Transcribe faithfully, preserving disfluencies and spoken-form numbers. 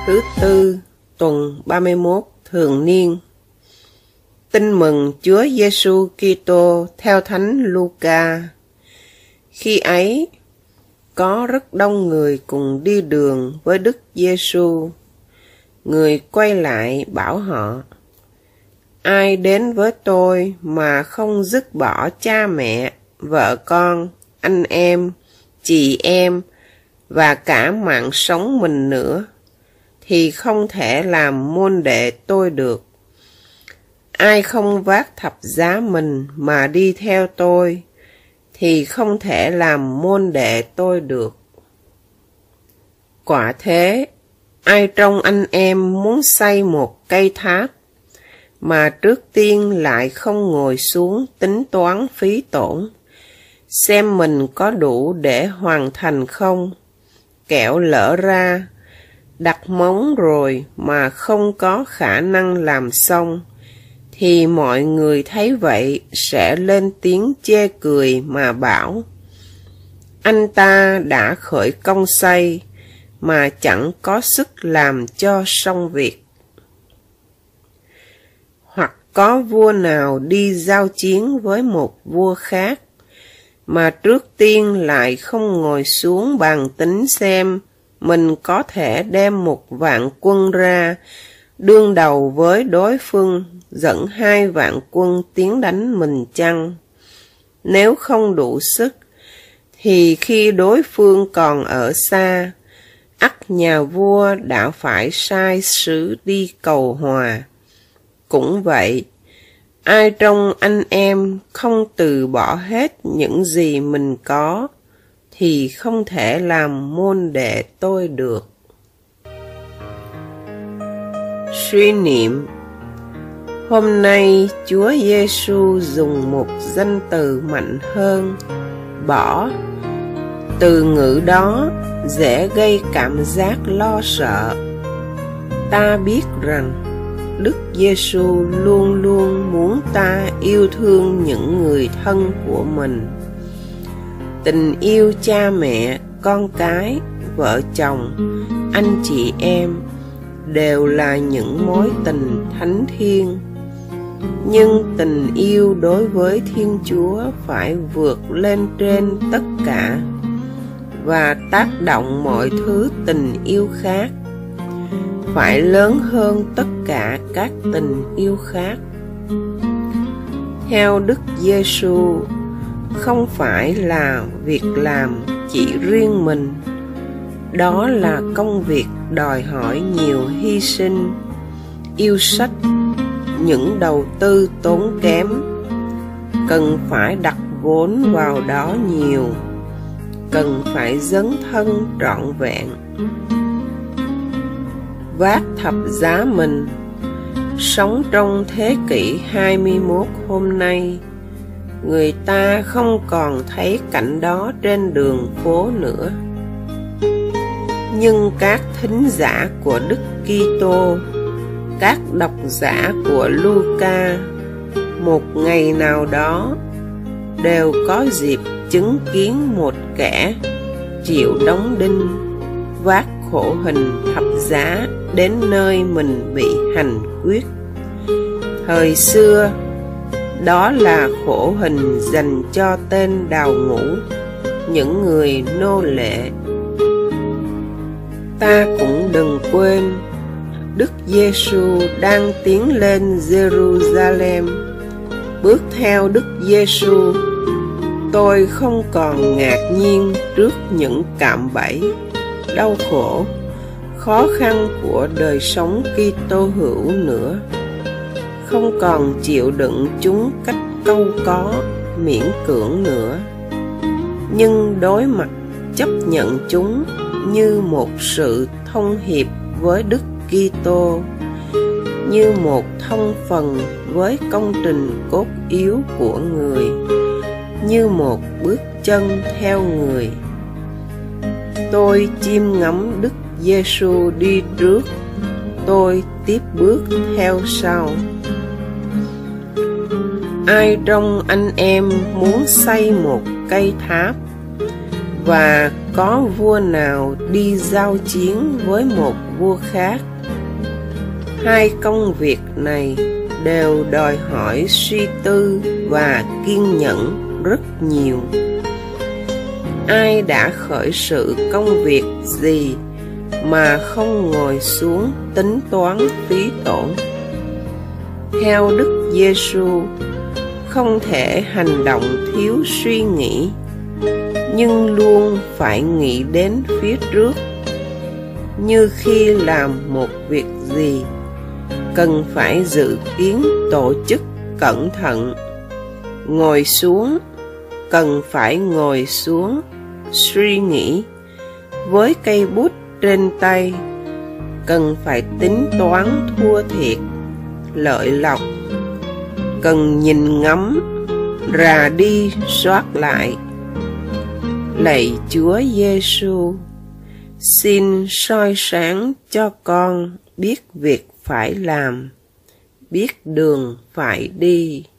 Thứ tư, tuần ba mươi mốt thường niên. Tin mừng Chúa Giêsu Kitô theo Thánh Luca. Khi ấy, có rất đông người cùng đi đường với Đức Giêsu. Người quay lại bảo họ: ai đến với tôi mà không dứt bỏ cha mẹ, vợ con, anh em, chị em và cả mạng sống mình nữa, thì không thể làm môn đệ tôi được. Ai không vác thập giá mình mà đi theo tôi, thì không thể làm môn đệ tôi được. Quả thế, ai trong anh em muốn xây một cây tháp, mà trước tiên lại không ngồi xuống tính toán phí tổn, xem mình có đủ để hoàn thành không, kẻo lỡ ra, đặt móng rồi mà không có khả năng làm xong, thì mọi người thấy vậy sẽ lên tiếng chê cười mà bảo: anh ta đã khởi công xây mà chẳng có sức làm cho xong việc. Hoặc có vua nào đi giao chiến với một vua khác, mà trước tiên lại không ngồi xuống bàn tính xem mình có thể đem một vạn quân ra, đương đầu với đối phương, dẫn hai vạn quân tiến đánh mình chăng? Nếu không đủ sức, thì khi đối phương còn ở xa, ắt nhà vua đã phải sai sứ đi cầu hòa. Cũng vậy, ai trong anh em không từ bỏ hết những gì mình có, thì không thể làm môn đệ tôi được. Suy niệm. Hôm nay Chúa Giêsu dùng một danh từ mạnh hơn, bỏ. Từ ngữ đó dễ gây cảm giác lo sợ. Ta biết rằng Đức Giêsu luôn luôn muốn ta yêu thương những người thân của mình. Tình yêu cha mẹ, con cái, vợ chồng, anh chị em đều là những mối tình thánh thiêng. Nhưng tình yêu đối với Thiên Chúa phải vượt lên trên tất cả và tác động mọi thứ tình yêu khác, phải lớn hơn tất cả các tình yêu khác. Theo Đức Giêsu, không phải là việc làm chỉ riêng mình. Đó là công việc đòi hỏi nhiều hy sinh, yêu sách, những đầu tư tốn kém. Cần phải đặt vốn vào đó nhiều, cần phải dấn thân trọn vẹn. Vác thập giá mình. Sống trong thế kỷ hai mươi mốt hôm nay, người ta không còn thấy cảnh đó trên đường phố nữa. Nhưng các thính giả của Đức Kitô, các độc giả của Luca, một ngày nào đó đều có dịp chứng kiến một kẻ chịu đóng đinh, vác khổ hình thập giá đến nơi mình bị hành quyết. Thời xưa, đó là khổ hình dành cho tên đào ngũ, những người nô lệ. Ta cũng đừng quên, Đức Giêsu đang tiến lên Jerusalem. Bước theo Đức Giêsu, tôi không còn ngạc nhiên trước những cạm bẫy, đau khổ, khó khăn của đời sống Kitô hữu nữa. Không còn chịu đựng chúng cách câu có, miễn cưỡng nữa. Nhưng đối mặt chấp nhận chúng như một sự thông hiệp với Đức Kitô, như một thông phần với công trình cốt yếu của người, như một bước chân theo người. Tôi chiêm ngắm Đức Giêsu đi trước, tôi tiếp bước theo sau. Ai trong anh em muốn xây một cây tháp, và có vua nào đi giao chiến với một vua khác. Hai công việc này đều đòi hỏi suy tư và kiên nhẫn rất nhiều. Ai đã khởi sự công việc gì mà không ngồi xuống tính toán phí tổn? Theo Đức Giêsu, không thể hành động thiếu suy nghĩ, nhưng luôn phải nghĩ đến phía trước. Như khi làm một việc gì, cần phải dự kiến tổ chức cẩn thận. Ngồi xuống, cần phải ngồi xuống, suy nghĩ. Với cây bút trên tay, cần phải tính toán thua thiệt, lợi lộc. Cần nhìn ngắm, rà đi soát lại. Lạy Chúa Giêsu, xin soi sáng cho con biết việc phải làm, biết đường phải đi.